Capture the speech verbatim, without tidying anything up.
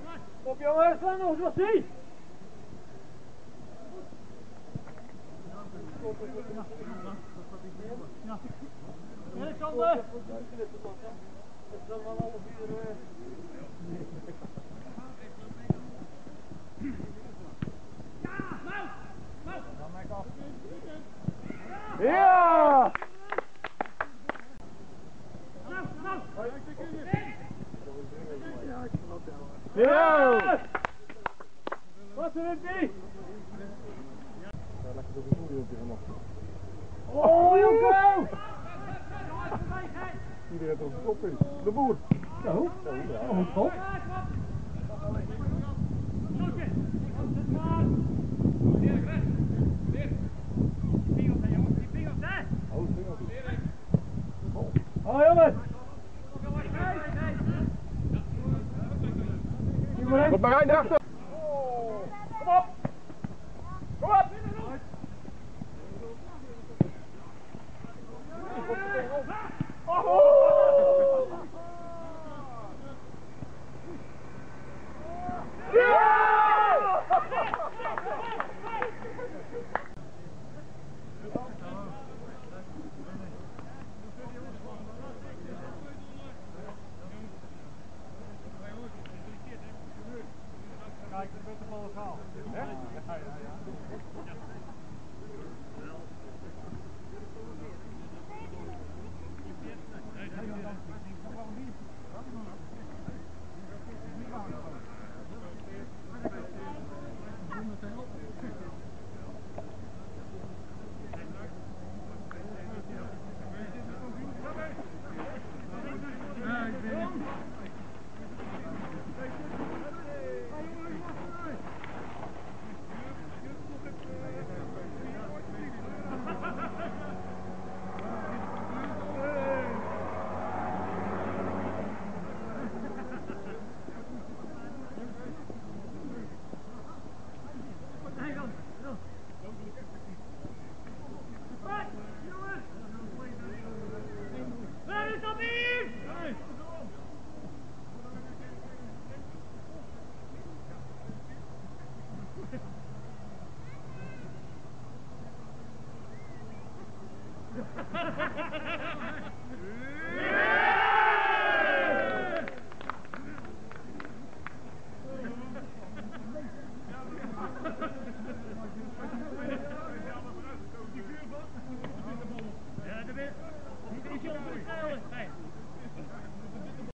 Op jongens, lang nog, wat zie? Alexander! Het is allemaal half uur. Ja! Ja! Wat is het niet? Oh, Jonko! Iedereen heeft een kop in. De boer. Zo? Oh, top. Oh, jongens! Wat maar rijden achter! Kom op! Kom op! Kijk, de beste bal gehaald. Ja, ja, ja.